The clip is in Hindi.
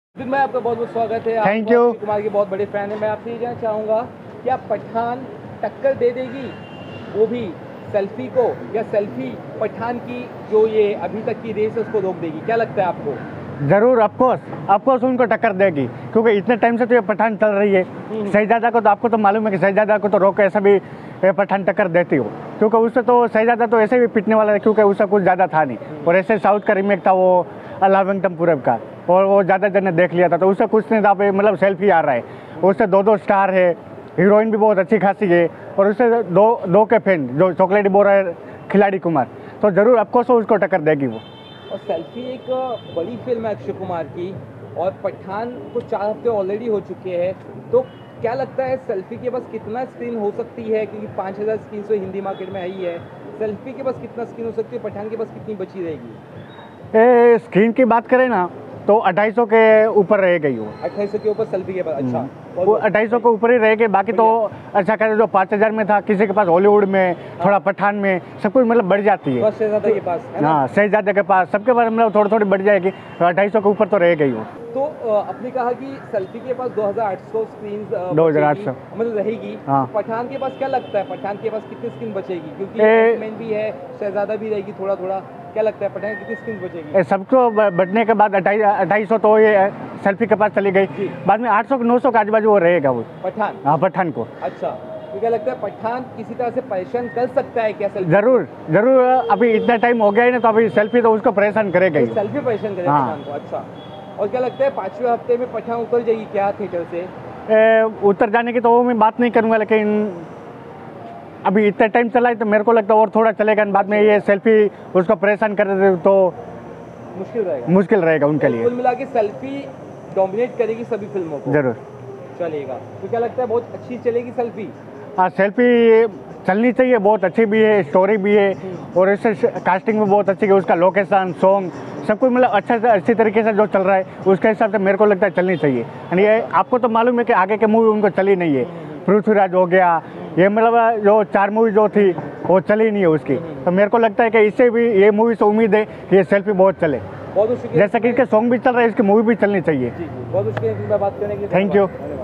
मैं आपका बहुत बहुत स्वागत है। Thank you. अक्षय कुमार के बहुत बड़े फैन है। मैं आपसे ये जानना चाहूँगा कि आप पठान टक्कर दे देगी, वो भी सेल्फी को, या सेल्फी पठान की जो ये अभी तक की रेस है उसको रोक देगी? क्या लगता है आपको? ज़रूर, ऑफकोर्स उनको टक्कर देगी, क्योंकि इतने टाइम से तो ये पठान चल रही है। शहजादा को तो आपको तो मालूम है कि शहजादा को तो रोक ऐसा भी पठान टक्कर देती हो, क्योंकि उससे तो शहजादा तो ऐसे भी पिटने वाला है, क्योंकि उसका कुछ ज़्यादा था नहीं। और ऐसे साउथ का रीमेक था वो अल्लावेंगटम पूरब का, और वो ज़्यादा जन ने देख लिया था, तो उससे कुछ नहीं था। मतलब सेल्फी आ रहा है, उससे दो स्टार है, हीरोइन भी बहुत अच्छी खासी है, और उससे दो के फैन जो चॉकलेटी बोरा है खिलाड़ी कुमार, तो ज़रूर ऑफकोर्स उसको टक्कर देगी वो। और सेल्फी एक बड़ी फिल्म है अक्षय कुमार की, और पठान को 4 हफ्ते ऑलरेडी हो चुके हैं, तो क्या लगता है सेल्फी के पास कितना स्क्रीन हो सकती है? क्योंकि 5000 स्क्रीन तो हिंदी मार्केट में आई है। सेल्फी के पास कितना स्क्रीन हो सकती है, पठान के पास कितनी बची रहेगी? स्क्रीन की बात करें ना तो 250 के ऊपर रह गई वो। 2800 के ऊपर सेल्फी के पास? अच्छा, वो 250 के ऊपर ही रह गए। बाकी तो अच्छा कहते जो 5000 में था, किसी के पास हॉलीवुड में, थोड़ा पठान में, सब कुछ मतलब बढ़ जाती है। शहजादा के पास है ना? हाँ, शहजादे के पास, सबके पास मतलब थोड़ी बढ़ जाएगी। 250 के ऊपर तो रह गई वो। तो आपने कहा कि सेल्फी के पास 2800 स्क्रीन 2800 मतलब रहेगी। हाँ। पठान के पास क्या लगता है, पठान के पास कितनी स्क्रीन बचेगी? क्योंकि एंटमैन भी है, शहजादा भी रहेगी थोड़ा। क्या लगता है पठान कितनी स्क्रीन बचेगी? सबको बढ़ने के बाद 250 तो ये सेल्फी के पास चली गई, बाद में 800 900 के आजू बाजू वो रहेगा वो पठान। हाँ, पठान को। अच्छा, तो क्या लगता है पठान किसी तरह से परेशान कर सकता है क्या सेल्फी? जरूर अभी इतना टाइम हो गया है ना, तो अभी सेल्फी तो उसको परेशान करेगा ही। सेल्फी परेशान करेगा हाँ। पठान को। अच्छा, और क्या लगता है 5वें हफ्ते में पठान उतर जाएगी क्या थिएटर से? उतर जाने की तो वो मैं बात नहीं करूँगा, लेकिन अभी इतना टाइम चला है तो मेरे को लगता है और थोड़ा चलेगा। बाद में ये सेल्फी उसको परेशान कर दे तो मुश्किल रहेगा उनके लिए। कुल मिला के सेल्फी डोमिनेट करेगी सभी फिल्मों को। जरूर चलेगा। तो क्या लगता है बहुत अच्छी चलेगी सेल्फी? हाँ, सेल्फी चलनी चाहिए, बहुत अच्छी भी है, स्टोरी भी है, और इससे कास्टिंग भी बहुत अच्छी है। उसका लोकेशन, सॉन्ग, सब कुछ मतलब अच्छी तरीके से जो चल रहा है उसके हिसाब से मेरे को लगता है चलनी चाहिए। यानी ये आपको तो मालूम है कि आगे के मूवी उनको चली नहीं है। पृथ्वीराज हो गया, ये मतलब जो 4 मूवी जो थी वो चली नहीं है उसकी, तो मेरे को लगता है कि इससे भी ये मूवी से उम्मीद है कि ये सेल्फी बहुत चले। बहुत जैसा कि इसके सॉन्ग भी चल रहे हैं, इसकी मूवी भी चलनी चाहिए। बहुत मुश्किल बात करने के लिए। Thank you.